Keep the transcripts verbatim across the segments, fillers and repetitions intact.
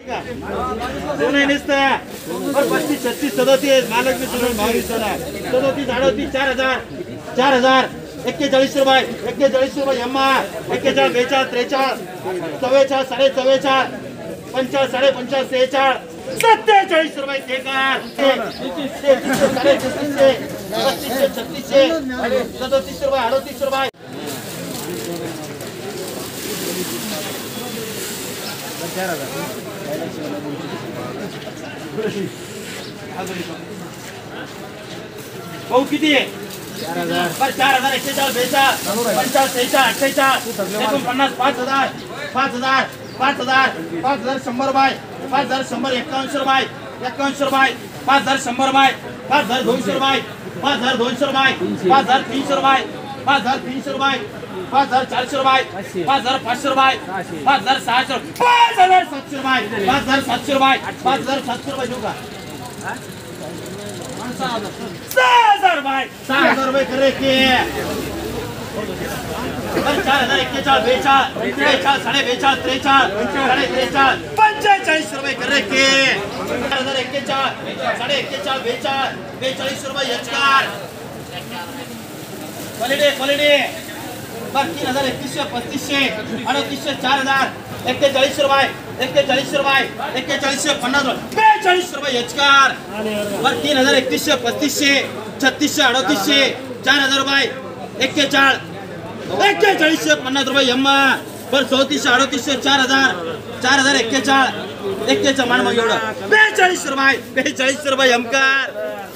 दोन पस्तीस छत्तीस सदोतीस महालक्ष्मी सुरेश बावीस सदोतीस अडोतीस चार हजार चार हजार एक्केचाळीस रुपये एक्केचाळीस रुपये एम्मा एक्केचाळीस बेचाळीस त्रेचाळीस चव्वेचाळीस साडे चव्वेचाळीस पंचाळीस साडे पंचाळीस सेहेचाळीस सत्तेचाळीस रुपये केकार तेहतीसशे साडे छत्तीसशे पस्तीसशे छत्तीसशे सदोतीस रुपये अडोतीस रुपये चार हजार भाऊ किती आहे चार हजार पर चार हजार एक्केचाळीस बेचाळीस पंचाळीस सेहेचाळीस अठ्ठेचाळीस एकोणपन्नास पाच हजार पाच हजार पाच हजार पाच हजार शंभर बाय पाच हजार शंभर एक्कावन्न बाय एक्कावन्न बाय पाच हजार शंभर बाय पाच हजार दोनशे बाय पाच हजार दोनशे बाय पाच हजार तीनशे बाय पाच हजार तीनशे बाय पाच हजार चारशे रुपये पाच हजार पाचशे रुपये पाच हजार सहाशे पाच हजार सातशे रुपये पाच हजार सातशे रुपये पाच हजार सातशे रुपये देऊ का सहा हजार रुपये सहा हजार रुपये करे के चार हजार एक्केचाळीस बेचाळीस बेचाळीस साडे बेचाळीस त्रेचाळीस साडे त्रेचाळीस पंचेचाळीस रुपये करे के चार हजार एक्केचाळीस साडे एक्केचाळीस बेचाळीस बेचाळीस रुपये यचकार क्वालिटी क्वालिटी तीन हजार एकतीसशे पस्तीसशे अडतीसशे चार हजार एक्केचाळीस रुपये एक्केचाळीस रुपये एक्केचाळीसशे पन्नास बेचाळीस रुपये यचकार बर तीन हजार एकतीसशे पस्तीसशे छत्तीसशे अडतीसशे चार हजार रुपये एक्केचाळीस एक्केचाळीसशे पन्नास रुपये यम्मा बर चौतीसशे अडतीसशे चार हजार चार हजार एक्केचाळीस एक्केचाळीस मान मग एवढं बेचाळीस रुपये बेचाळीस रुपये यमकार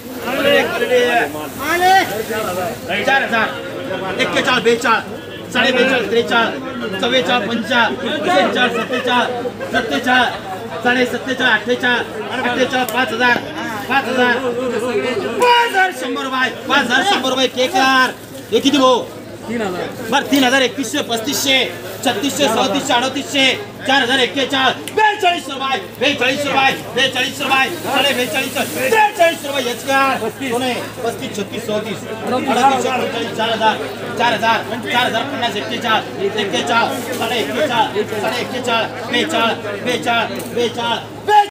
चार हजार एक्केचाळीस बेचाळीस साडे बेचाळीस त्रेचाळीस चव्वेचाळीस पंचाळीस सेहेचाळीस सत्तेचाळीस सत्तेचाळीस साडे सत्तेचाळीस अठ्ठेचाळीस अठ्ठेचाळीस पाच हजार पाच हजार पाच हजार शंभर रुपये पाच हजार शंभर रुपये केकार हे किती भाऊ तीन हजार बर तीन हजार एकतीसशे पस्तीसशे छत्तीसशे सदतीसशे अडतीसशे चार हजार एक्केचाळीस बेचाळीस रुपये बेचाळीस रुपये बेचाळीस रुपये साडे बेचाळीस त्रेचाळीस रुपये यचकार पस्तीस छत्तीस चौतीस अडतीसशे चार हजार चार हजार चार हजार पन्नास एक्केचाळीस एक्केचाळीस साडे एक्केचाळीस साडे एक्केचाळीस बेचाळीस बेचाळीस बेचाळीस